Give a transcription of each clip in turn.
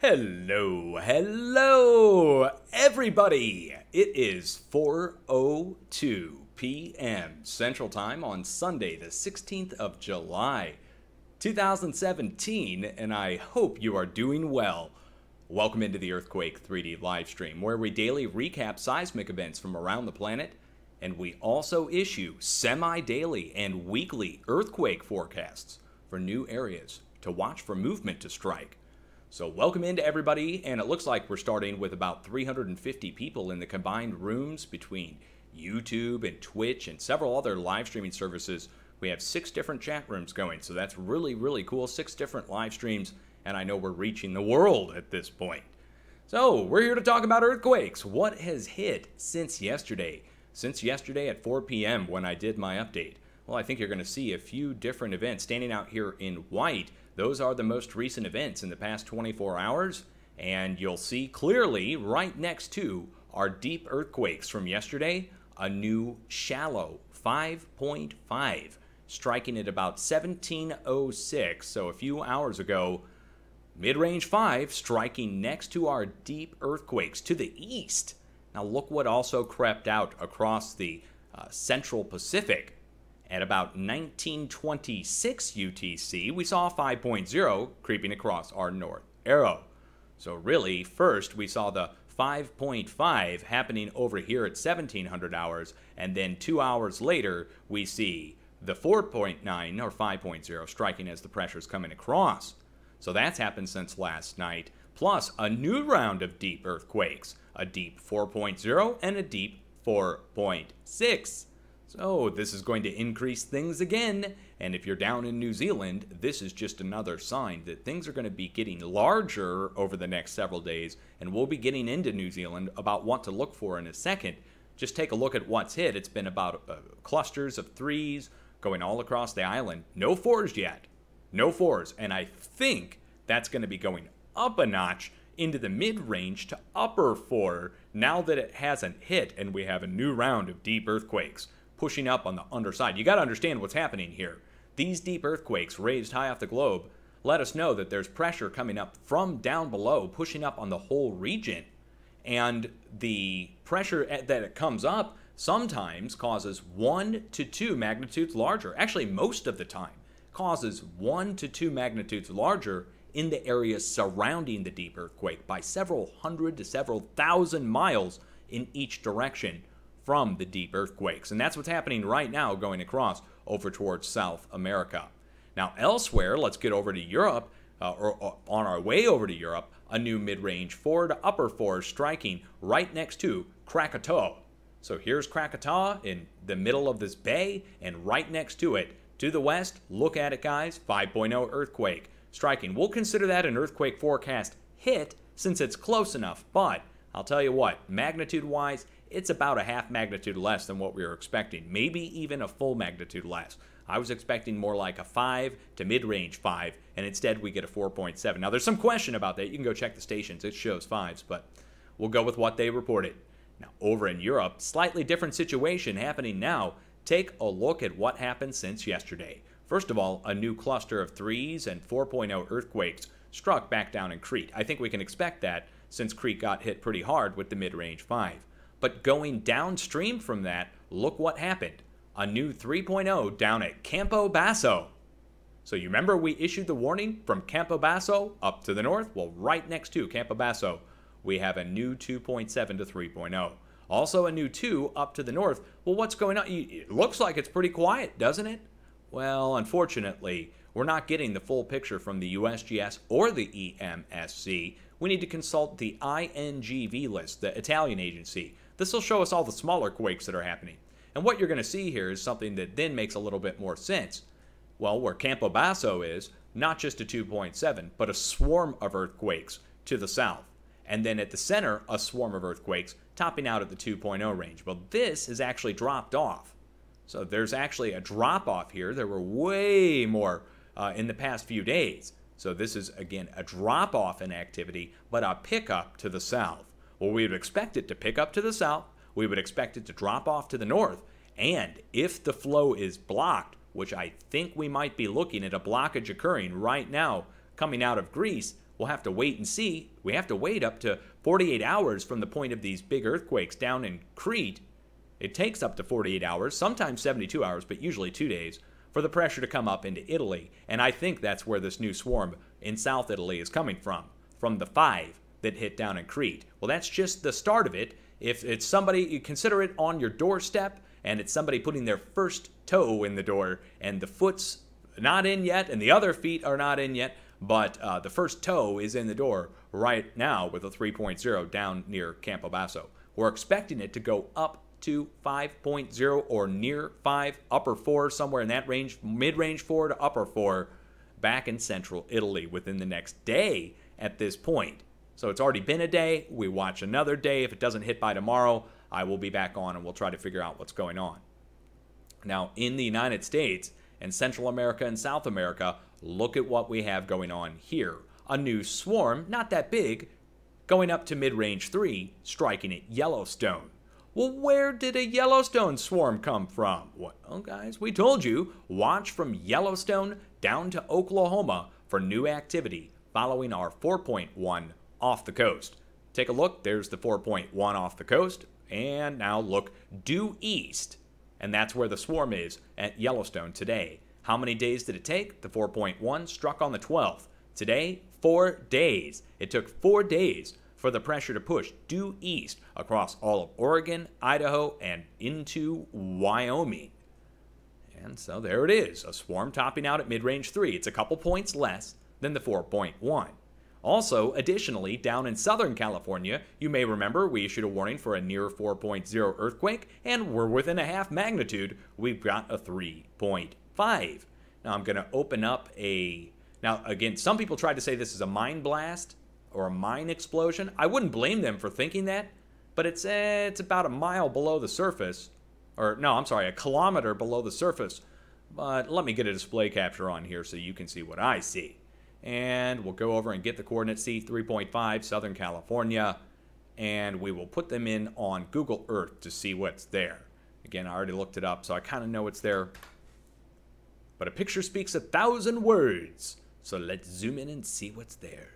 Hello, everybody. It is 4:02 p.m. Central Time on Sunday, the 16th of July, 2017, and I hope you are doing well. Welcome into the Earthquake 3D live stream, where we daily recap seismic events from around the planet, and we also issue semi-daily and weekly earthquake forecasts for new areas to watch for movement to strike. So welcome into everybody, and it looks like we're starting with about 350 people in the combined rooms between YouTube and Twitch and several other live streaming services. We have 6 different chat rooms going, so that's really cool. 6 different live streams, and I know we're reaching the world at this point. So we're here to talk about earthquakes. What has hit since yesterday? Since yesterday at 4 p.m. when I did my update. Well, I think you're going to see a few different events standing out here in white. Those are the most recent events in the past 24 hours, and you'll see clearly right next to our deep earthquakes from yesterday, a new shallow 5.5 striking at about 1706, so a few hours ago. Mid-range 5 striking next to our deep earthquakes to the east. Now look what also crept out across the Central Pacific. At about 1926 UTC, we saw 5.0 creeping across our north arrow. So really, first we saw the 5.5 happening over here at 1700 hours, and then 2 hours later we see the 4.9 or 5.0 striking as the pressure's coming across. So that's happened since last night, plus a new round of deep earthquakes, a deep 4.0 and a deep 4.6. So this is going to increase things again, and if you're down in New Zealand, this is just another sign that things are going to be getting larger over the next several days, and we'll be getting into New Zealand about what to look for in a second. Just take a look at what's hit. It's been about clusters of 3s going all across the island. No 4s yet. No 4s, and I think that's going to be going up a notch into the mid-range to upper 4 now that it hasn't hit and we have a new round of deep earthquakes pushing up on the underside. You got to understand what's happening here. These deep earthquakes raised high off the globe let us know that there's pressure coming up from down below, pushing up on the whole region. And the pressure that it comes up sometimes causes 1 to 2 magnitudes larger. Actually, most of the time, causes 1 to 2 magnitudes larger in the areas surrounding the deep earthquake by several hundred to several thousand miles in each direction from the deep earthquakes. And that's what's happening right now going across over towards South America. Now elsewhere, let's get over to Europe, or on our way over to Europe, a new mid-range 4 to upper 4 striking right next to Krakatoa. So here's Krakatoa in the middle of this bay, and right next to it, to the west, look at it guys, 5.0 earthquake striking. We'll consider that an earthquake forecast hit since it's close enough, but I'll tell you what, magnitude-wise, it's about a half magnitude less than what we were expecting, maybe even a full magnitude less. I was expecting more like a 5 to mid-range 5, and instead we get a 4.7. Now there's some question about that. You can go check the stations. It shows 5s, but we'll go with what they reported. Now over in Europe, slightly different situation happening now. Take a look at what happened since yesterday. First of all, a new cluster of 3s and 4.0 earthquakes struck back down in Crete. I think we can expect that since Crete got hit pretty hard with the mid-range 5. But going downstream from that, look what happened. A new 3.0 down at Campobasso. So you remember we issued the warning from Campobasso up to the north? Well, right next to Campobasso, we have a new 2.7 to 3.0. Also a new 2 up to the north. Well, what's going on? It looks like it's pretty quiet, doesn't it? Well, unfortunately, we're not getting the full picture from the USGS or the EMSC. We need to consult the INGV list, the Italian agency. This will show us all the smaller quakes that are happening. And what you're going to see here is something that then makes a little bit more sense. Well, where Campobasso is, not just a 2.7, but a swarm of earthquakes to the south. And then at the center, a swarm of earthquakes topping out at the 2.0 range. Well, this has actually dropped off. So there's actually a drop-off here. There were way more in the past few days. So this is, again, a drop-off in activity, but a pickup to the south. Well, we would expect it to pick up to the south. We would expect it to drop off to the north. And if the flow is blocked, which I think we might be looking at a blockage occurring right now coming out of Greece, we'll have to wait and see. We have to wait up to 48 hours from the point of these big earthquakes down in Crete. It takes up to 48 hours, sometimes 72 hours, but usually 2 days, for the pressure to come up into Italy. And I think that's where this new swarm in South Italy is coming from the 5 that hit down in Crete. Well, that's just the start of it. If it's somebody, you consider it on your doorstep, and it's somebody putting their first toe in the door, and the foot's not in yet, and the other feet are not in yet, but the first toe is in the door right now with a 3.0 down near Campobasso. We're expecting it to go up to 5.0 or near 5, upper 4, somewhere in that range, mid-range 4 to upper 4, back in central Italy within the next day at this point. So it's already been a day. We watch another day. If it doesn't hit by tomorrow, I will be back on and we'll try to figure out what's going on. Now, in the United States and Central America and South America, look at what we have going on here. A new swarm, not that big, going up to mid-range 3, striking at Yellowstone. Well, where did a Yellowstone swarm come from? Well, guys, we told you, watch from Yellowstone down to Oklahoma for new activity following our 4.1 off the coast. Take a look. There's the 4.1 off the coast. And now look due east. And that's where the swarm is at Yellowstone today. How many days did it take? The 4.1 struck on the 12th. Today, 4 days. It took 4 days for the pressure to push due east across all of Oregon, Idaho, and into Wyoming. And so there it is, a swarm topping out at mid-range 3. It's a couple points less than the 4.1. Also, additionally, down in Southern California, you may remember we issued a warning for a near 4.0 earthquake, and we're within a half magnitude. We've got a 3.5. Now, I'm going to open up a... Now, again, some people tried to say this is a mine blast or a mine explosion. I wouldn't blame them for thinking that, but it's about a mile below the surface. Or, no, I'm sorry, a kilometer below the surface. But let me get a display capture on here so you can see what I see. And we'll go over and get the coordinates. See 3.5, Southern California, and we will put them in on Google Earth to see what's there. Again, I already looked it up, so I kind of know it's there. But a picture speaks 1,000 words, so let's zoom in and see what's there.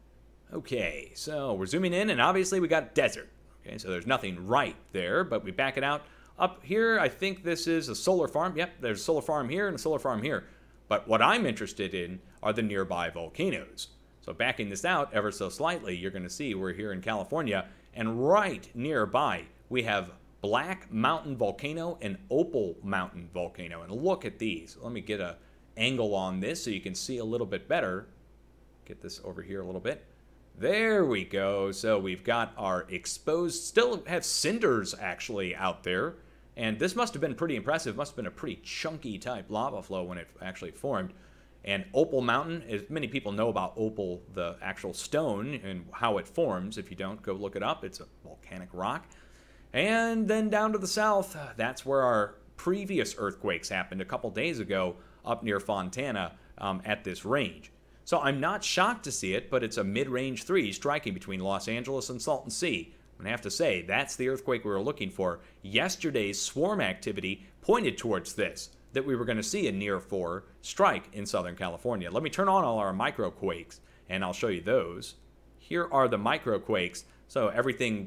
Okay, so we're zooming in, and obviously we got desert. Okay, so there's nothing right there, but we back it out. Up here, I think this is a solar farm. Yep, there's a solar farm here and a solar farm here. But what I'm interested in are the nearby volcanoes. So backing this out ever so slightly, you're going to see we're here in California, and right nearby we have Black Mountain Volcano and Opal Mountain Volcano. And look at these. Let me get an angle on this so you can see a little bit better. Get this over here a little bit. There we go. So we've got our exposed, still have cinders actually out there. And this must have been pretty impressive. Must have been a pretty chunky type lava flow when it actually formed. And Opal Mountain, as many people know about opal, the actual stone, and how it forms. If you don't, go look it up. It's a volcanic rock. And then down to the south, that's where our previous earthquakes happened a couple days ago up near Fontana at this range. So I'm not shocked to see it, but it's a mid-range 3 striking between Los Angeles and Salton Sea. I have to say, that's the earthquake we were looking for. Yesterday's swarm activity pointed towards this, that we were going to see a near 4 strike in Southern California. Let me turn on all our microquakes, and I'll show you those. Here are the microquakes. So everything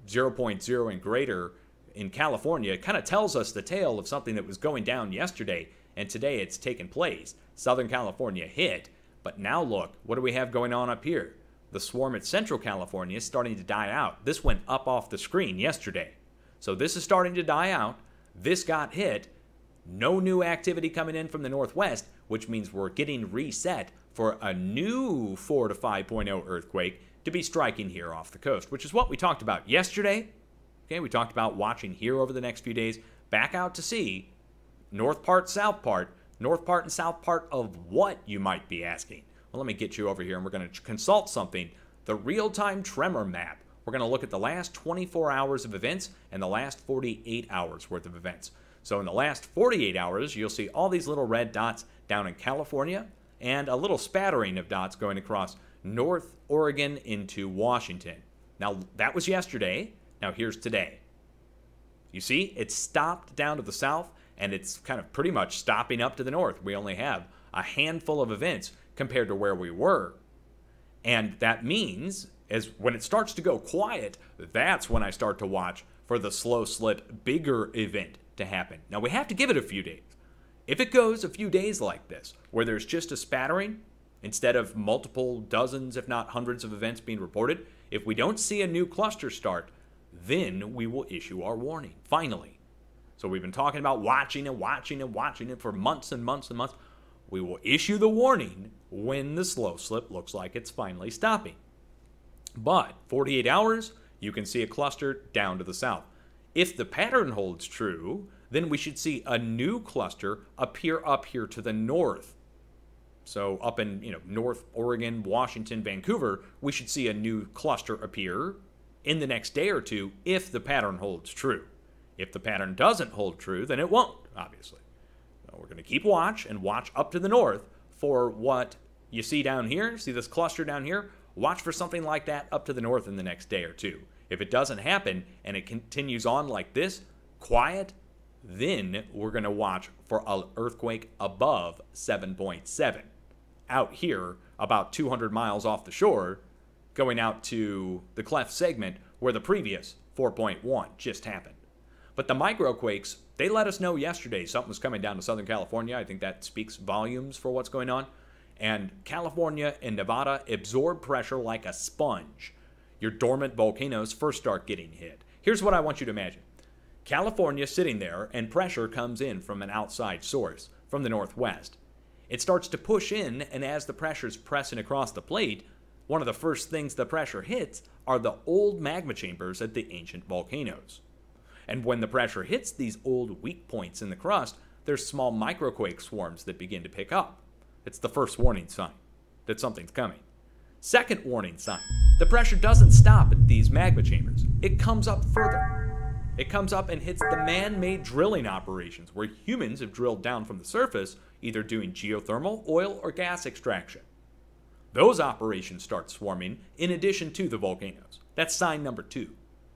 0.0 and greater in California kind of tells us the tale of something that was going down yesterday, and today it's taken place. Southern California hit, but now look, what do we have going on up here? The swarm at Central California is starting to die out. This went up off the screen yesterday. So this is starting to die out. This got hit. No new activity coming in from the northwest, which means we're getting reset for a new 4 to 5.0 earthquake to be striking here off the coast, which is what we talked about yesterday. Okay, we talked about watching here over the next few days. Back out to sea. North part, south part. North part and south part of what, you might be asking? Well, let me get you over here, and we're going to consult something, the real-time tremor map. We're going to look at the last 24 hours of events and the last 48 hours worth of events. So in the last 48 hours, you'll see all these little red dots down in California and a little spattering of dots going across North Oregon into Washington. Now, that was yesterday. Now, here's today. You see, it stopped down to the south, and it's kind of pretty much stopping up to the north. We only have a handful of events compared to where we were. And that means, as when it starts to go quiet, that's when I start to watch for the slow slip bigger event to happen. Now, we have to give it a few days. If it goes a few days like this, where there's just a spattering, instead of multiple dozens, if not hundreds of events being reported, if we don't see a new cluster start, then we will issue our warning, finally. So we've been talking about watching and watching and watching it for months and months and months. We will issue the warning when the slow slip looks like it's finally stopping. But 48 hours, you can see a cluster down to the south. If the pattern holds true, then we should see a new cluster appear up here to the north. So up in, North Oregon, Washington, Vancouver, we should see a new cluster appear in the next day or two if the pattern holds true. If the pattern doesn't hold true, then it won't, obviously. So we're going to keep watch and watch up to the north for what you see down here. See this cluster down here? Watch for something like that up to the north in the next day or two. If it doesn't happen and it continues on like this, quiet, then we're going to watch for an earthquake above 7.7. Out here, about 200 miles off the shore, going out to the cleft segment where the previous 4.1 just happened. But the microquakes, they let us know yesterday something was coming down to Southern California. I think that speaks volumes for what's going on. And California and Nevada absorb pressure like a sponge. Your dormant volcanoes first start getting hit. Here's what I want you to imagine. California sitting there, and pressure comes in from an outside source, from the northwest. It starts to push in, and as the pressure's pressing across the plate, one of the first things the pressure hits are the old magma chambers at the ancient volcanoes. And when the pressure hits these old weak points in the crust, there's small microquake swarms that begin to pick up. It's the first warning sign that something's coming. Second warning sign, the pressure doesn't stop at these magma chambers. It comes up further. It comes up and hits the man-made drilling operations where humans have drilled down from the surface, either doing geothermal, oil, or gas extraction. Those operations start swarming in addition to the volcanoes. That's sign number 2.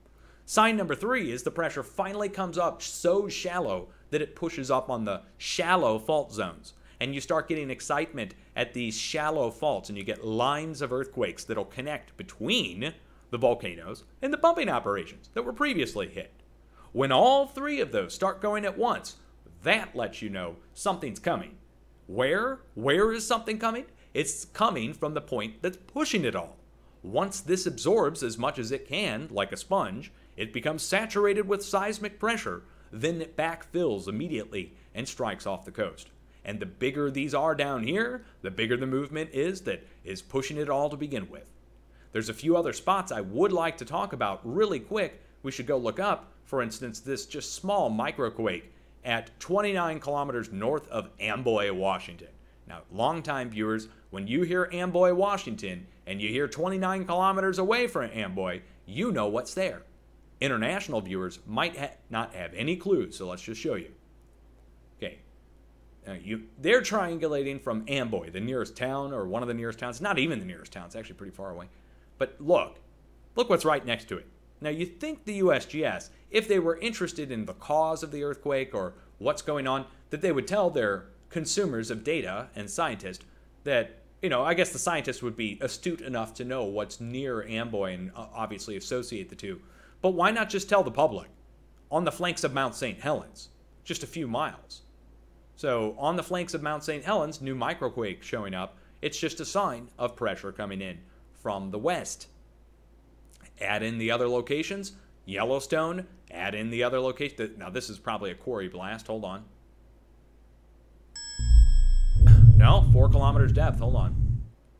Sign number 3 is the pressure finally comes up so shallow that it pushes up on the shallow fault zones. And you start getting excitement at these shallow faults, and you get lines of earthquakes that'll connect between the volcanoes and the pumping operations that were previously hit. When all 3 of those start going at once, that lets you know something's coming. Where? Where is something coming? It's coming from the point that's pushing it all. Once this absorbs as much as it can, like a sponge, it becomes saturated with seismic pressure, then it backfills immediately and strikes off the coast. And the bigger these are down here, the bigger the movement is that is pushing it all to begin with. There's a few other spots I would like to talk about really quick. We should go look up, for instance, this just small microquake at 29 kilometers north of Amboy, Washington. Now, longtime viewers, when you hear Amboy, Washington, and you hear 29 kilometers away from Amboy, you know what's there. International viewers might not have any clue, so let's just show you. Okay. They're triangulating from Amboy, the nearest town, or one of the nearest towns. Not even the nearest town. It's actually pretty far away. But look what's right next to it. Now, you think the USGS, if they were interested in the cause of the earthquake or what's going on, that they would tell their consumers of data and scientists that, I guess the scientists would be astute enough to know what's near Amboy and obviously associate the two. But why not just tell the public? On the flanks of Mount St. Helens, just a few miles. So on the flanks of Mount St. Helens, new microquake showing up. It's just a sign of pressure coming in from the west. Add in the other locations, Yellowstone, add in the other location. Now this is probably a quarry blast, hold on. No, 4 kilometers depth, hold on.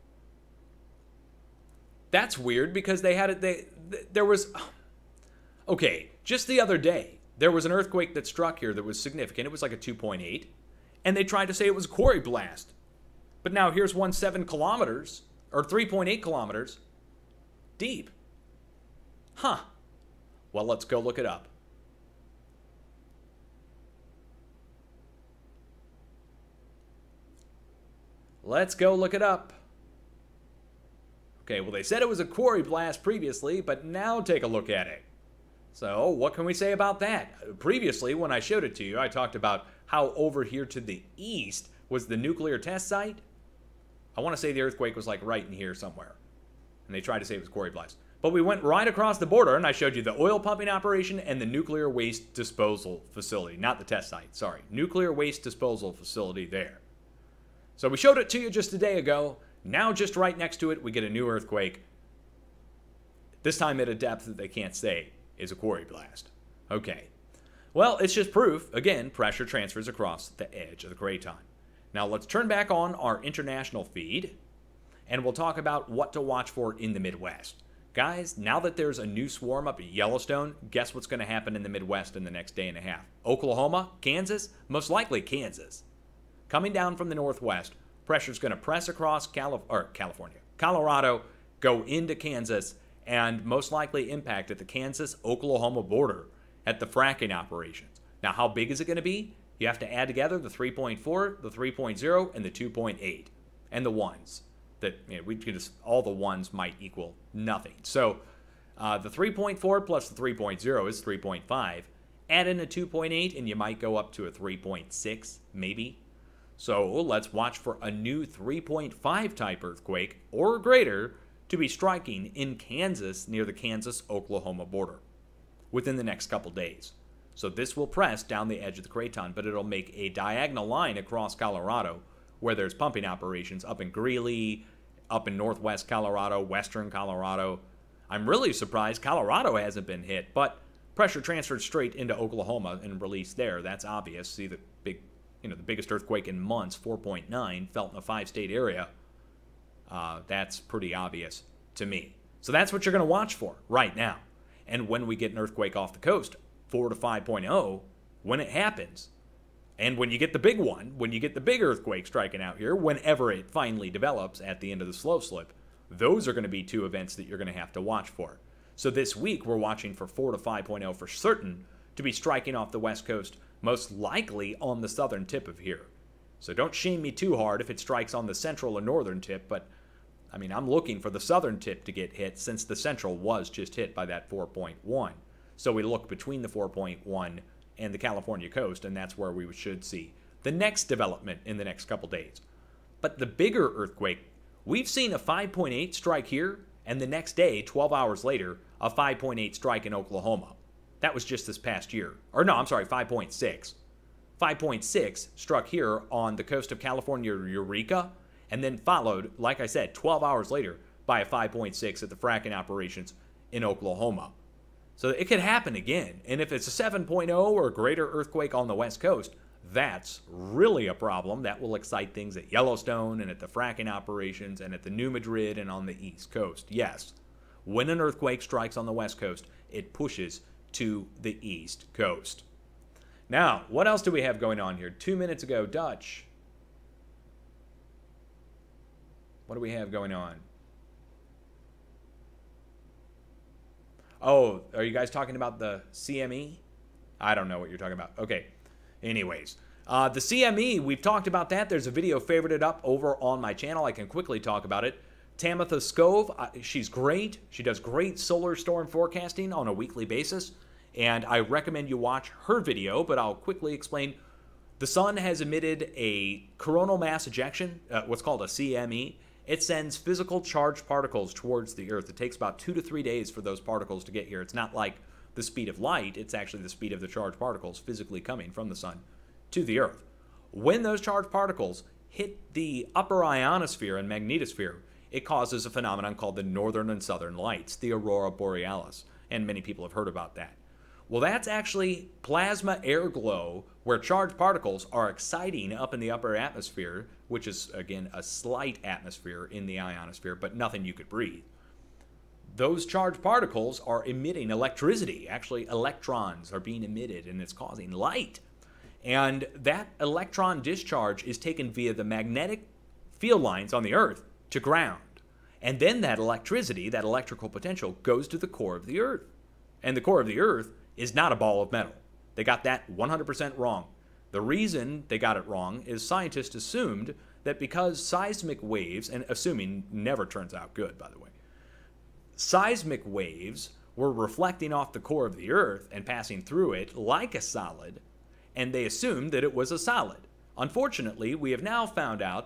That's weird because they had it, there was, okay, just the other day, there was an earthquake that struck here that was significant. It was like a 2.8, and they tried to say it was a quarry blast. But now here's one 7 kilometers, or 3.8 kilometers deep. Huh. Well, let's go look it up. Let's go look it up. Okay, well, they said it was a quarry blast previously, but now take a look at it. So, what can we say about that? Previously, when I showed it to you, I talked about how over here to the east was the nuclear test site. I want to say the earthquake was like right in here somewhere. And they tried to say it was quarry blast. But we went right across the border, and I showed you the oil pumping operation and the nuclear waste disposal facility. Not the test site, sorry. Nuclear waste disposal facility there. So we showed it to you just a day ago. Now just right next to it, we get a new earthquake. This time at a depth that they can't say is a quarry blast. Okay. Well, it's just proof, again, pressure transfers across the edge of the craton. Now let's turn back on our international feed, and we'll talk about what to watch for in the Midwest. Guys, now that there's a new swarm up at Yellowstone, guess what's going to happen in the Midwest in the next day and a half? Oklahoma? Kansas? Most likely Kansas. Coming down from the northwest, pressure's going to press across California, Colorado, go into Kansas, and most likely impact at the Kansas-Oklahoma border at the fracking operations. Now, how big is it going to be? You have to add together the 3.4, the 3.0, and the 2.8, and the ones. That, you know, we could just, all the ones might equal nothing. So the 3.4 plus the 3.0 is 3.5. Add in a 2.8 and you might go up to a 3.6 maybe. So let's watch for a new 3.5 type earthquake or greater to be striking in Kansas near the Kansas-Oklahoma border within the next couple days. So this will press down the edge of the craton, but it'll make a diagonal line across Colorado where there's pumping operations up in Greeley, up in northwest Colorado, western Colorado. I'm really surprised Colorado hasn't been hit, but pressure transferred straight into Oklahoma and released there. That's obvious. See the big, the biggest earthquake in months, 4.9, felt in a 5-state area. That's pretty obvious to me. So that's what you're going to watch for right now. And when we get an earthquake off the coast, 4 to 5.0, when it happens, and when you get the big one, when you get the big earthquake striking out here, whenever it finally develops at the end of the slow slip, those are going to be two events that you're going to have to watch for. So this week, we're watching for 4 to 5.0 for certain to be striking off the west coast, most likely on the southern tip of here. So don't shame me too hard if it strikes on the central or northern tip, but I mean, I'm looking for the southern tip to get hit since the central was just hit by that 4.1. So we look between the 4.1 and the California coast, and that's where we should see the next development in the next couple days. But the bigger earthquake, we've seen a 5.8 strike here, and the next day, 12 hours later, a 5.8 strike in Oklahoma. That was just this past year. Or no, I'm sorry, 5.6. 5.6 struck here on the coast of California, Eureka, and then followed, like I said, 12 hours later by a 5.6 at the fracking operations in Oklahoma. So it could happen again. And if it's a 7.0 or greater earthquake on the west coast, that's really a problem. That will excite things at Yellowstone and at the fracking operations and at the New Madrid and on the east coast. Yes, when an earthquake strikes on the west coast, it pushes to the east coast. Now, what else do we have going on here? 2 minutes ago, Dutch. What do we have going on? Oh, are you guys talking about the CME? I don't know what you're talking about. Okay. Anyways, the CME, we've talked about that. There's a video favorited up over on my channel. I can quickly talk about it. Tamitha Scove, she's great. She does great solar storm forecasting on a weekly basis, and I recommend you watch her video, but I'll quickly explain. The sun has emitted a coronal mass ejection, what's called a CME. It sends physical charged particles towards the Earth. It takes about 2 to 3 days for those particles to get here. It's not like the speed of light. It's actually the speed of the charged particles physically coming from the sun to the Earth. When those charged particles hit the upper ionosphere and magnetosphere, it causes a phenomenon called the northern and southern lights, the aurora borealis, and many people have heard about that. Well, that's actually plasma air glow where charged particles are exciting up in the upper atmosphere, which is, again, a slight atmosphere in the ionosphere, but nothing you could breathe. Those charged particles are emitting electricity. Actually, electrons are being emitted, and it's causing light. And that electron discharge is taken via the magnetic field lines on the Earth to ground. And then that electricity, that electrical potential, goes to the core of the Earth. And the core of the Earth is not a ball of metal. They got that 100% wrong. The reason they got it wrong is scientists assumed that because seismic waves, and assuming never turns out good, by the way, seismic waves were reflecting off the core of the Earth and passing through it like a solid, and they assumed that it was a solid. Unfortunately, we have now found out that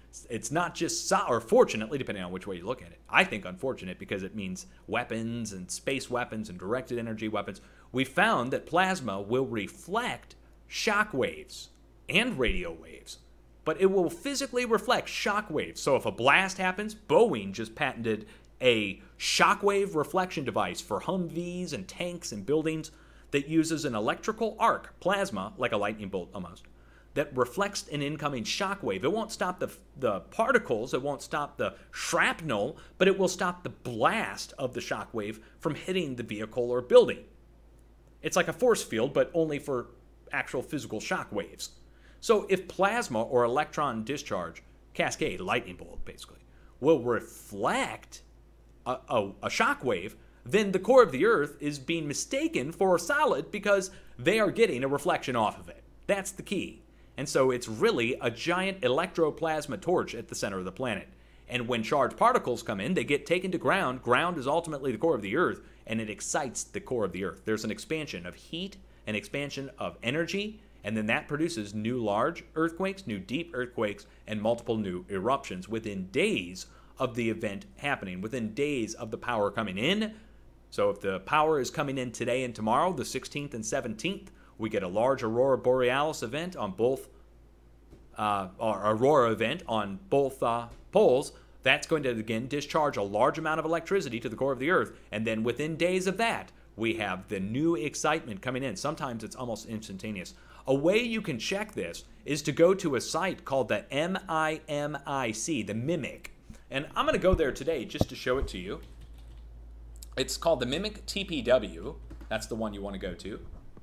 It's not just, or fortunately, depending on which way you look at it. I think unfortunate because it means weapons and space weapons and directed energy weapons. We found that plasma will reflect shock waves and radio waves, but it will physically reflect shock waves. So if a blast happens, Boeing just patented a shockwave reflection device for Humvees and tanks and buildings that uses an electrical arc, plasma, like a lightning bolt almost, that reflects an incoming shockwave. It won't stop the particles, it won't stop the shrapnel, but it will stop the blast of the shockwave from hitting the vehicle or building. It's like a force field, but only for actual physical shock waves. So if plasma or electron discharge, cascade, lightning bolt basically, will reflect a shock wave, then the core of the Earth is being mistaken for a solid because they are getting a reflection off of it. That's the key. And so it's really a giant electroplasma torch at the center of the planet. And when charged particles come in, they get taken to ground. Ground is ultimately the core of the Earth, and it excites the core of the Earth. There's an expansion of heat, an expansion of energy, and then that produces new large earthquakes, new deep earthquakes, and multiple new eruptions within days of the event happening, within days of the power coming in. So if the power is coming in today and tomorrow, the 16th and 17th, we get a large aurora borealis event on both, or aurora event on both poles. That's going to, again, discharge a large amount of electricity to the core of the Earth. And then within days of that, we have the new excitement coming in. Sometimes it's almost instantaneous. A way you can check this is to go to a site called the MIMIC, the MIMIC. And I'm going to go there today just to show it to you. It's called the MIMIC TPW. That's the one you want to go to.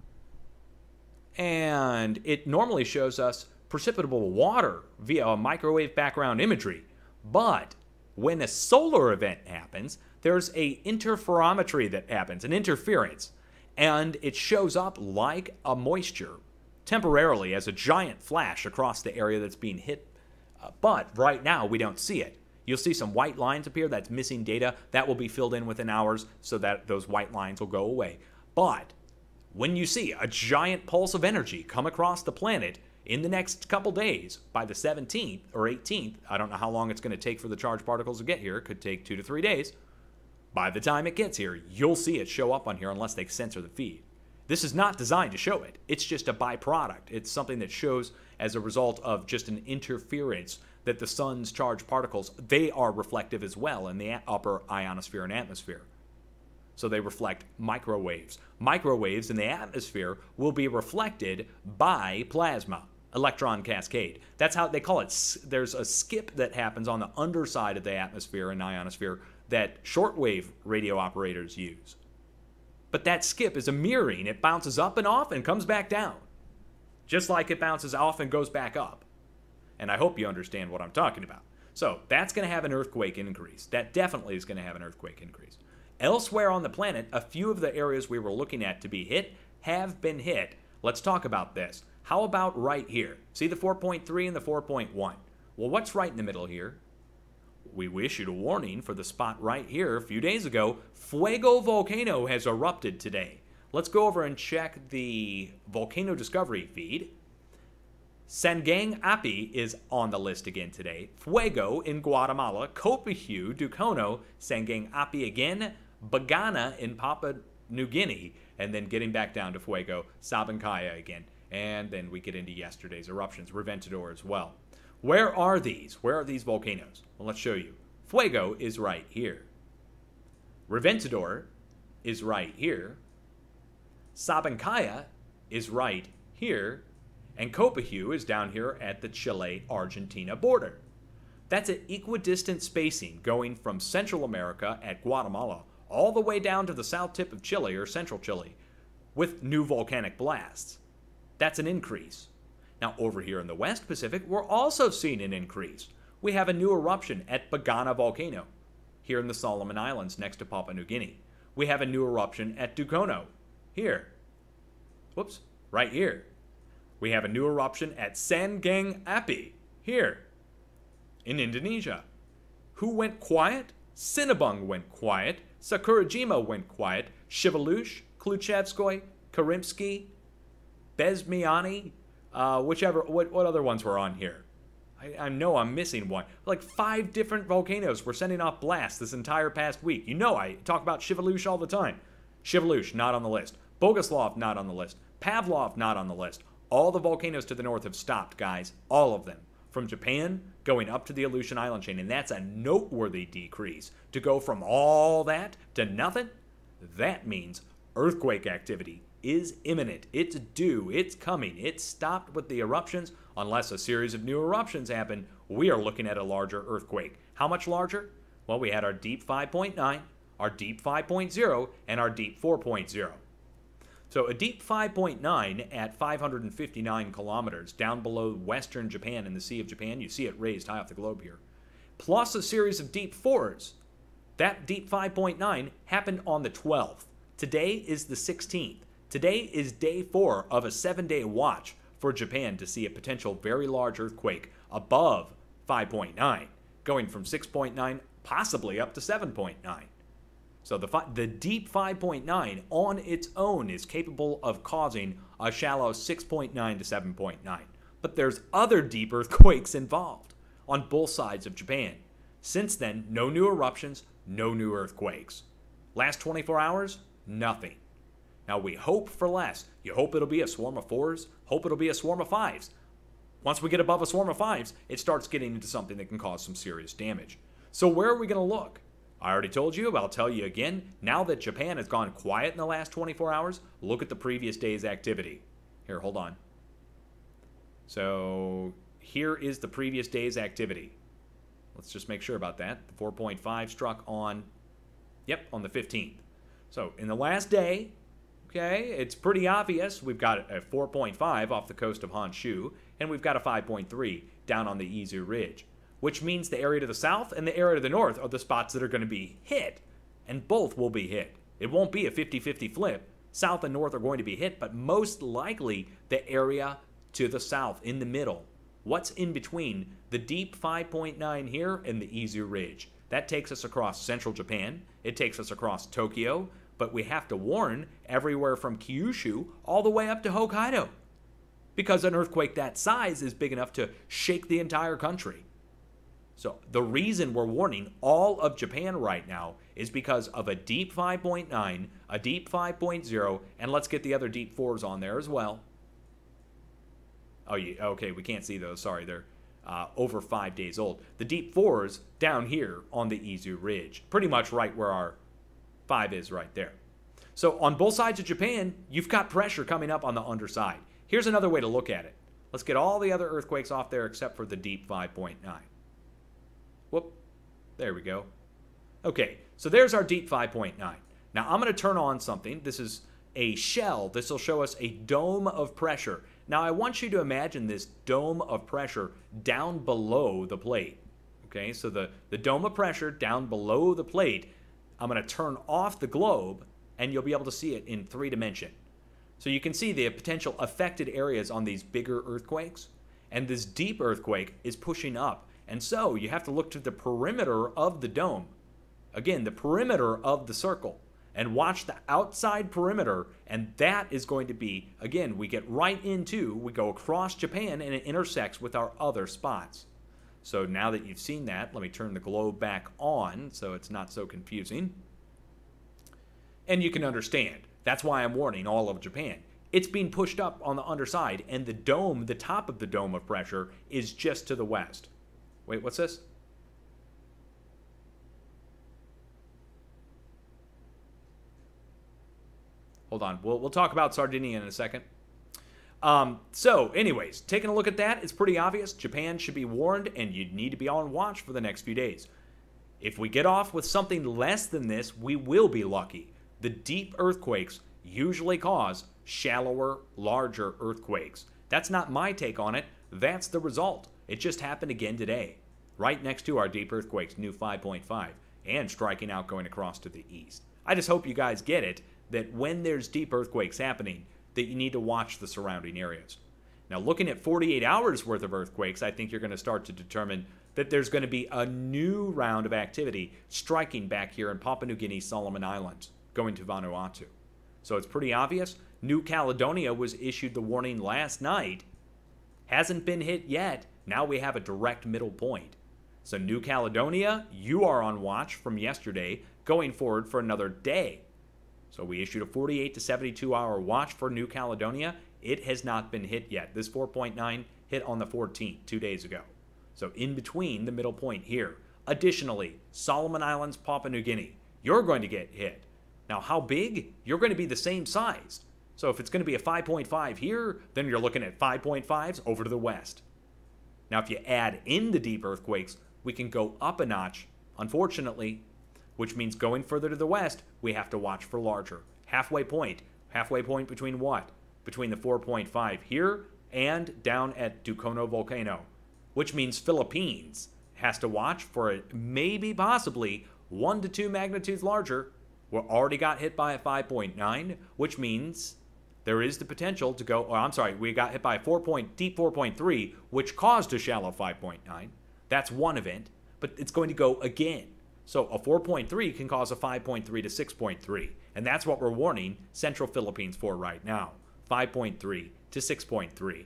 And it normally shows us precipitable water via a microwave background imagery. But when a solar event happens, there's a interferometry that happens, an interference. And it shows up like a moisture temporarily as a giant flash across the area that's being hit. But right now, we don't see it. You'll see some white lines appear. That's missing data. That will be filled in within hours so that those white lines will go away. But when you see a giant pulse of energy come across the planet in the next couple days, by the 17th or 18th, I don't know how long it's going to take for the charged particles to get here. It could take 2 to 3 days. By the time it gets here, you'll see it show up on here unless they censor the feed. This is not designed to show it. It's just a byproduct. It's something that shows as a result of just an interference that the sun's charged particles, they are reflective as well in the upper ionosphere and atmosphere. So they reflect microwaves. Microwaves in the atmosphere will be reflected by plasma, electron cascade. That's how they call it. There's a skip that happens on the underside of the atmosphere and ionosphere that shortwave radio operators use. But that skip is a mirroring. It bounces up and off and comes back down, just like it bounces off and goes back up. And I hope you understand what I'm talking about. So that's going to have an earthquake increase. That definitely is going to have an earthquake increase. Elsewhere on the planet, a few of the areas we were looking at to be hit have been hit. Let's talk about this. How about right here? See the 4.3 and the 4.1? Well, what's right in the middle here? We issued a warning for the spot right here a few days ago. Fuego volcano has erupted today. Let's go over and check the volcano discovery feed. Sangang Api is on the list again today. Fuego in Guatemala, Copihu, Ducono, Sangang Api again, Bagana in Papua New Guinea, and then getting back down to Fuego, Sabancaya again. And then we get into yesterday's eruptions, Reventador as well. Where are these? Where are these volcanoes? Well, let's show you. Fuego is right here. Reventador is right here. Sabancaya is right here. And Copihu is down here at the Chile-Argentina border. That's an equidistant spacing going from Central America at Guatemala all the way down to the south tip of Chile or central Chile with new volcanic blasts. That's an increase. Now over here in the West Pacific, we're also seeing an increase. We have a new eruption at Bagana Volcano here in the Solomon Islands next to Papua New Guinea. We have a new eruption at Ducono here. Whoops, right here. We have a new eruption at Sangang Api, here, in Indonesia. Who went quiet? Sinabung went quiet. Sakurajima went quiet. Shivalush, Kluchevskoy, Karimsky, Bezmiani, what other ones were on here? I know I'm missing one. Like 5 different volcanoes were sending off blasts this entire past week. You know I talk about Shiveluch all the time. Shiveluch, not on the list. Boguslav, not on the list. Pavlov, not on the list. All the volcanoes to the north have stopped, guys. All of them. From Japan going up to the Aleutian Island chain. And that's a noteworthy decrease. To go from all that to nothing, that means earthquake activity is imminent. It's due. It's coming. It's stopped with the eruptions. Unless a series of new eruptions happen, we are looking at a larger earthquake. How much larger? Well, we had our deep 5.9, our deep 5.0, and our deep 4.0. So a deep 5.9 at 559 kilometers down below western Japan in the Sea of Japan, you see it raised high off the globe here, plus a series of deep 4s. That deep 5.9 happened on the 12th. Today is the 16th. Today is day 4 of a 7-day watch for Japan to see a potential very large earthquake above 5.9, going from 6.9 possibly up to 7.9. So the deep 5.9 on its own is capable of causing a shallow 6.9 to 7.9. But there's other deep earthquakes involved on both sides of Japan. Since then, no new eruptions, no new earthquakes. Last 24 hours, nothing. Now we hope for less. You hope it'll be a swarm of 4s, hope it'll be a swarm of 5s. Once we get above a swarm of 5s, it starts getting into something that can cause some serious damage. So where are we going to look? I already told you, but I'll tell you again. Now that Japan has gone quiet in the last 24 hours, look at the previous day's activity. Here, hold on. So here is the previous day's activity. Let's just make sure about that. The 4.5 struck on, on the 15th. So in the last day, okay, it's pretty obvious. We've got a 4.5 off the coast of Honshu, and we've got a 5.3 down on the Izu Ridge, which means the area to the south and the area to the north are the spots that are going to be hit, and both will be hit. It won't be a 50-50 flip. South and north are going to be hit, but most likely the area to the south, in the middle. What's in between the deep 5.9 here and the Izu Ridge? That takes us across central Japan. It takes us across Tokyo, but we have to warn everywhere from Kyushu all the way up to Hokkaido, because an earthquake that size is big enough to shake the entire country. So the reason we're warning all of Japan right now is because of a deep 5.9, a deep 5.0, and let's get the other deep 4s on there as well. Oh, yeah, okay, we can't see those. Sorry, they're over 5 days old. The deep 4s down here on the Izu Ridge, pretty much right where our 5 is right there. So on both sides of Japan, you've got pressure coming up on the underside. Here's another way to look at it. Let's get all the other earthquakes off there except for the deep 5.9. Whoop. There we go. Okay, so there's our deep 5.9. Now I'm going to turn on something. This is a shell. This will show us a dome of pressure. Now I want you to imagine this dome of pressure down below the plate. Okay, so the dome of pressure down below the plate, I'm going to turn off the globe and you'll be able to see it in 3 dimension. So you can see the potential affected areas on these bigger earthquakes, and this deep earthquake is pushing up. And so you have to look to the perimeter of the dome. Again, the perimeter of the circle. And watch the outside perimeter, and that is going to be, again, we get right into, we go across Japan, and it intersects with our other spots. So now that you've seen that, let me turn the globe back on so it's not so confusing. And you can understand. That's why I'm warning all of Japan. It's being pushed up on the underside, and the dome, the top of the dome of pressure, is just to the west. Wait, what's this? Hold on. We'll talk about Sardinia in a second. So, anyways, taking a look at that, it's pretty obvious. Japan should be warned, and you need to be on watch for the next few days. If we get off with something less than this, we will be lucky. The deep earthquakes usually cause shallower, larger earthquakes. That's not my take on it. That's the result. It just happened again today, right next to our deep earthquakes, new 5.5, and striking out going across to the east. I just hope you guys get it, that when there's deep earthquakes happening, that you need to watch the surrounding areas. Now, looking at 48 hours worth of earthquakes, I think you're going to start to determine that there's going to be a new round of activity striking back here in Papua New Guinea, Solomon Islands, going to Vanuatu. So it's pretty obvious. New Caledonia was issued the warning last night. Hasn't been hit yet. Now we have a direct middle point. So New Caledonia, you are on watch from yesterday, going forward for another day. So we issued a 48 to 72 hour watch for New Caledonia. It has not been hit yet. This 4.9 hit on the 14th, 2 days ago. So in between the middle point here. Additionally, Solomon Islands, Papua New Guinea, you're going to get hit. Now, how big? You're going to be the same size. So if it's going to be a 5.5 here, then you're looking at 5.5s over to the west. Now, if you add in the deep earthquakes, we can go up a notch, unfortunately, which means going further to the west, we have to watch for larger. Halfway point. Halfway point between what? Between the 4.5 here and down at Dukono Volcano, which means Philippines has to watch for it, maybe possibly 1 to 2 magnitudes larger. We already got hit by a 5.9, which means there is the potential to go, we got hit by a deep 4.3, which caused a shallow 5.9. That's one event, but it's going to go again. So a 4.3 can cause a 5.3 to 6.3, and that's what we're warning Central Philippines for right now, 5.3 to 6.3.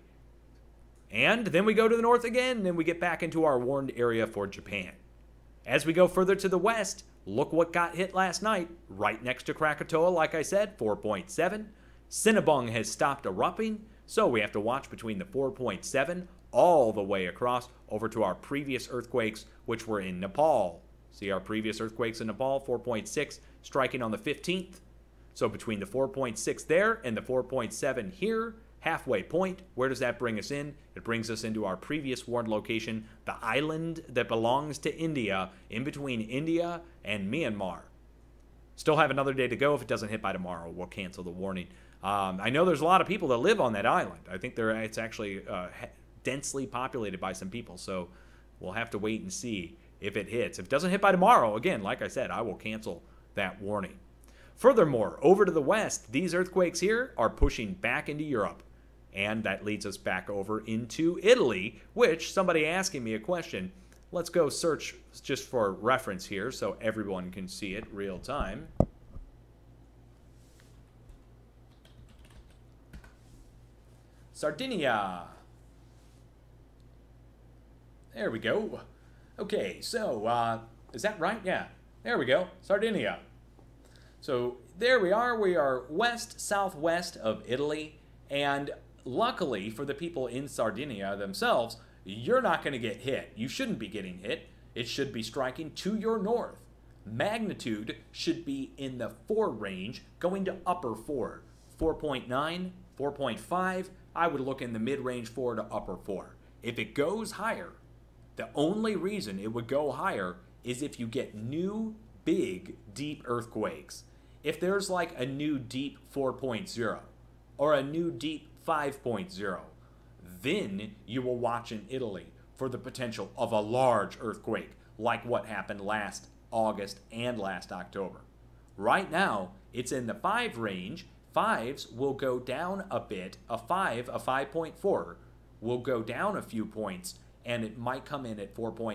And then we go to the north again, and we get back into our warned area for Japan. As we go further to the west, look what got hit last night, right next to Krakatoa, like I said, 4.7. Sinabung has stopped erupting, so we have to watch between the 4.7 all the way across over to our previous earthquakes, which were in Nepal. See our previous earthquakes in Nepal, 4.6, striking on the 15th. So between the 4.6 there and the 4.7 here, halfway point, where does that bring us in? It brings us into our previous warned location, the island that belongs to India, in between India and Myanmar. Still have another day to go. If it doesn't hit by tomorrow, we'll cancel the warning. I know there's a lot of people that live on that island. I think it's actually densely populated by some people, so we'll have to wait and see if it hits. If it doesn't hit by tomorrow, again, like I said, I will cancel that warning. Furthermore, over to the west, these earthquakes here are pushing back into Europe. And that leads us back over into Italy, which somebody asking me a question. Let's go search just for reference here so everyone can see it real time. Sardinia. There we go. Okay, so is that right? Yeah, there we go. Sardinia. So there we are. We are west-southwest of Italy, and luckily for the people in Sardinia themselves, you're not going to get hit. You shouldn't be getting hit. It should be striking to your north. Magnitude should be in the 4 range, going to upper 4. 4.9, 4.5, I would look in the mid-range 4 to upper 4. If it goes higher, the only reason it would go higher is if you get new, big, deep earthquakes. If there's like a new deep 4.0 or a new deep 5.0, then you will watch in Italy for the potential of a large earthquake like what happened last August and last October. Right now, it's in the 5 range. 5s will go down a bit. A 5.4 will go down a few points, and it might come in at 4.9,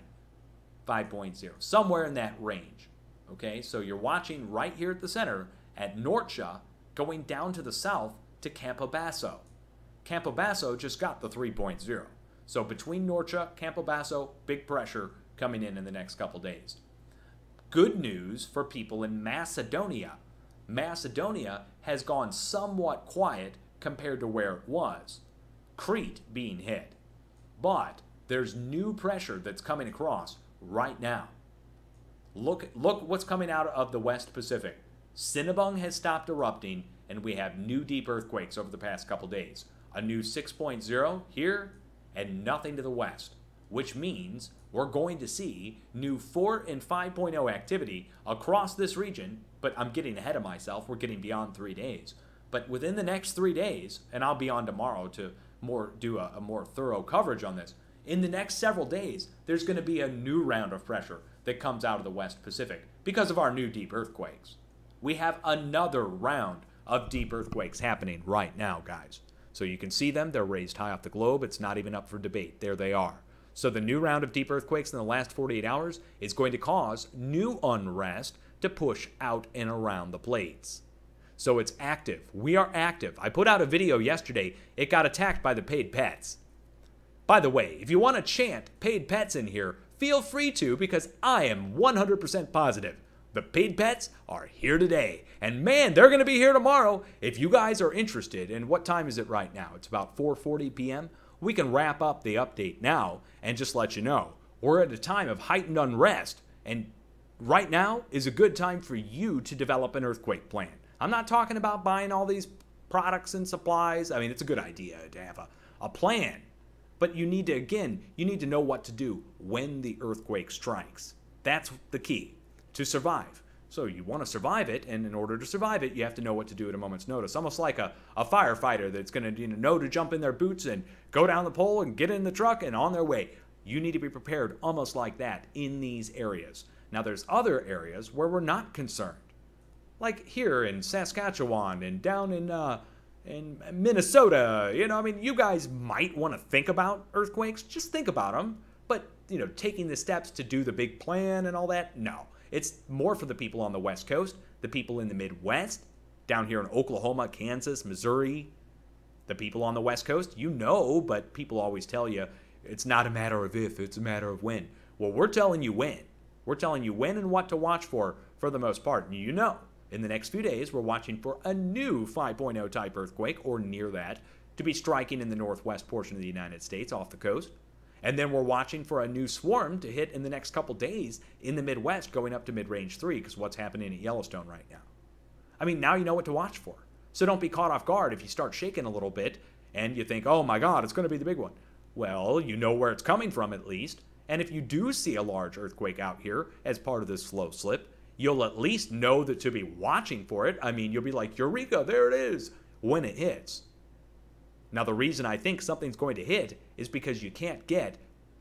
5.0, somewhere in that range. Okay, so you're watching right here at the center at Norcia, going down to the south to Campobasso. Campobasso just got the 3.0. So between Norcia, Campobasso, big pressure coming in the next couple days. Good news for people in Macedonia. Macedonia has gone somewhat quiet compared to where it was. Crete being hit. But there's new pressure that's coming across right now. Look what's coming out of the West Pacific. Sinabung has stopped erupting, and we have new deep earthquakes over the past couple days. A new 6.0 here, and nothing to the west, which means we're going to see new 4 and 5.0 activity across this region, but I'm getting ahead of myself. We're getting beyond 3 days. But within the next 3 days, and I'll be on tomorrow to do a more thorough coverage on this, in the next several days, there's going to be a new round of pressure that comes out of the West Pacific because of our new deep earthquakes. We have another round of deep earthquakes happening right now, guys. So you can see them. They're raised high off the globe. It's not even up for debate. There they are. So the new round of deep earthquakes in the last 48 hours is going to cause new unrest to push out and around the plates. So it's active. We are active. I put out a video yesterday. It got attacked by the paid pets. By the way, if you want to chant paid pets in here, feel free to, because I am 100% positive the paid pets are here today. And man, they're going to be here tomorrow. If you guys are interested, and what time is it right now? It's about 4:40 p.m. We can wrap up the update now and just let you know. We're at a time of heightened unrest, and right now is a good time for you to develop an earthquake plan. I'm not talking about buying all these products and supplies. I mean, it's a good idea to have a plan. But you need to, again, you need to know what to do when the earthquake strikes. That's the key to survive. So you want to survive it, and in order to survive it, you have to know what to do at a moment's notice. Almost like a firefighter that's going to know to jump in their boots and go down the pole and get in the truck and on their way. You need to be prepared almost like that in these areas. Now, there's other areas where we're not concerned. Like here in Saskatchewan and down in Minnesota. You know, I mean, you guys might want to think about earthquakes. Just think about them. But, you know, taking the steps to do the big plan and all that, no. It's more for the people on the West Coast, the people in the Midwest, down here in Oklahoma, Kansas, Missouri. The people on the West Coast, you know, but people always tell you it's not a matter of if, it's a matter of when. Well, we're telling you when. We're telling you when and what to watch for the most part. And you know, in the next few days, we're watching for a new 5.0 type earthquake, or near that, to be striking in the northwest portion of the United States off the coast. And then we're watching for a new swarm to hit in the next couple days in the Midwest, going up to mid-range 3, because what's happening at Yellowstone right now. I mean, now you know what to watch for. So don't be caught off guard if you start shaking a little bit and you think, oh my God, it's going to be the big one. Well, you know where it's coming from at least. And if you do see a large earthquake out here as part of this slow slip, you'll at least know that to be watching for it. I mean, you'll be like, Eureka, there it is, when it hits. Now, the reason I think something's going to hit is because you can't get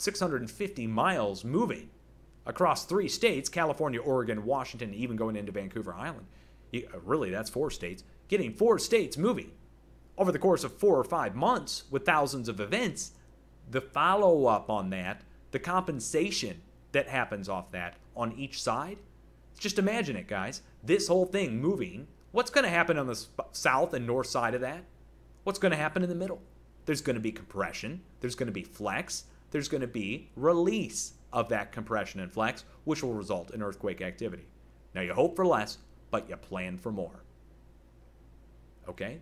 650 miles moving across 3 states, California, Oregon, Washington, even going into Vancouver Island. Really, that's 4 states. Getting 4 states moving over the course of 4 or 5 months with thousands of events. The follow-up on that, the compensation that happens off that on each side, just imagine it, guys. This whole thing moving, what's going to happen on the south and north side of that? What's going to happen in the middle? There's going to be compression. There's going to be flex. There's going to be release of that compression and flex, which will result in earthquake activity. Now, you hope for less, but you plan for more. Okay?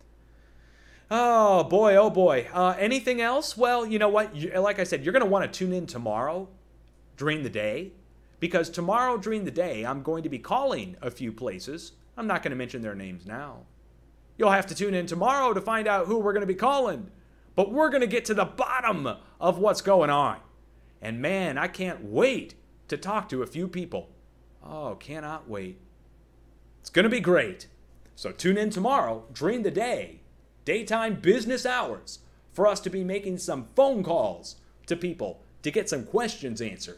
Oh, boy, oh, boy. Anything else? Well, you know what? Like I said, you're going to want to tune in tomorrow during the day, because tomorrow during the day, I'm going to be calling a few places. I'm not going to mention their names now. You'll have to tune in tomorrow to find out who we're going to be calling. But we're going to get to the bottom of what's going on. And man, I can't wait to talk to a few people. Oh, cannot wait. It's going to be great. So tune in tomorrow during the day, daytime business hours, for us to be making some phone calls to people to get some questions answered.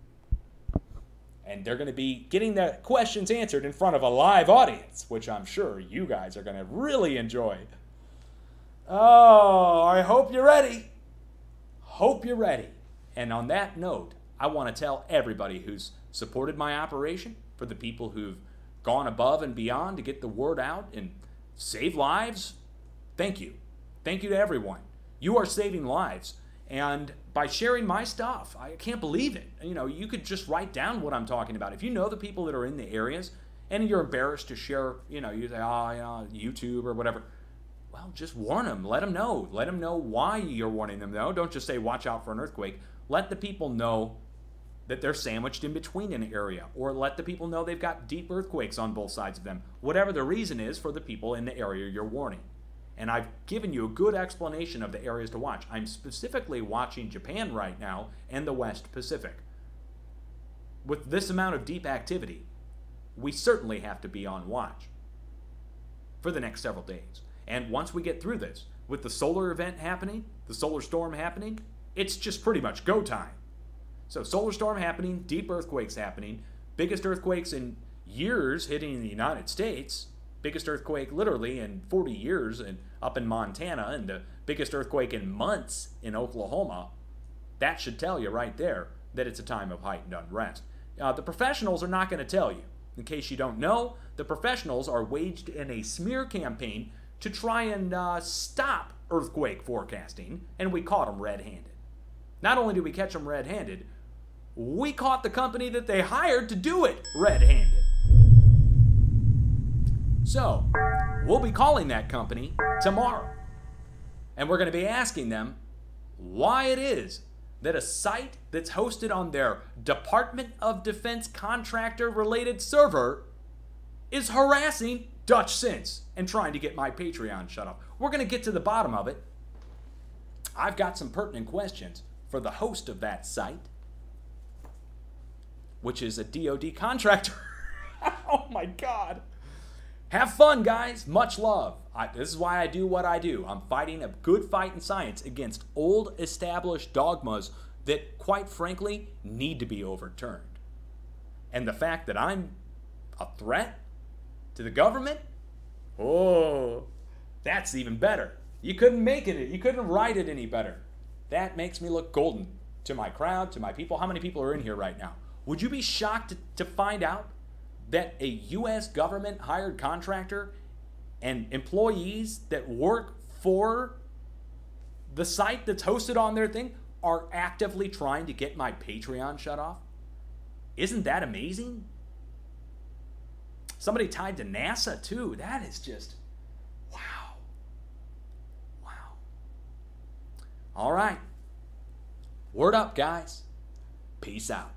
And they're going to be getting the questions answered in front of a live audience, which I'm sure you guys are going to really enjoy. Oh, I hope you're ready. Hope you're ready. And on that note, I want to tell everybody who's supported my operation, for the people who've gone above and beyond to get the word out and save lives, thank you. Thank you to everyone. You are saving lives. And by sharing my stuff, I can't believe it. You know, you could just write down what I'm talking about. If you know the people that are in the areas and you're embarrassed to share, you know, you say, YouTube or whatever. Well, just warn them. Let them know. Let them know why you're warning them, though. Don't just say, watch out for an earthquake. Let the people know that they're sandwiched in between an area, or let the people know they've got deep earthquakes on both sides of them. Whatever the reason is for the people in the area you're warning. And I've given you a good explanation of the areas to watch. I'm specifically watching Japan right now and the West Pacific. With this amount of deep activity, we certainly have to be on watch for the next several days. And once we get through this, with the solar event happening, the solar storm happening, it's just pretty much go time. So solar storm happening, deep earthquakes happening, biggest earthquakes in years hitting the United States, biggest earthquake literally in 40 years and up in Montana, and the biggest earthquake in months in Oklahoma. That should tell you right there that it's a time of heightened unrest. The professionals are not going to tell you. In case you don't know, the professionals are waged in a smear campaign to try and stop earthquake forecasting, and we caught them red-handed. Not only did we catch them red-handed, we caught the company that they hired to do it red-handed. So, we'll be calling that company tomorrow. And we're going to be asking them why it is that a site that's hosted on their Department of Defense contractor-related server is harassing dutchsinse and trying to get my Patreon shut off. We're going to get to the bottom of it. I've got some pertinent questions for the host of that site, which is a DoD contractor. Oh my God. Have fun, guys. Much love. This is why I do what I do. I'm fighting a good fight in science against old established dogmas that, quite frankly, need to be overturned. And the fact that I'm a threat to the government, oh, that's even better. You couldn't make it. You couldn't write it any better. That makes me look golden to my crowd, to my people. How many people are in here right now? Would you be shocked to find out that a U.S. government hired contractor and employees that work for the site that's hosted on their thing are actively trying to get my Patreon shut off? Isn't that amazing? Somebody tied to NASA too. That is just, wow. Wow. All right. Word up, guys. Peace out.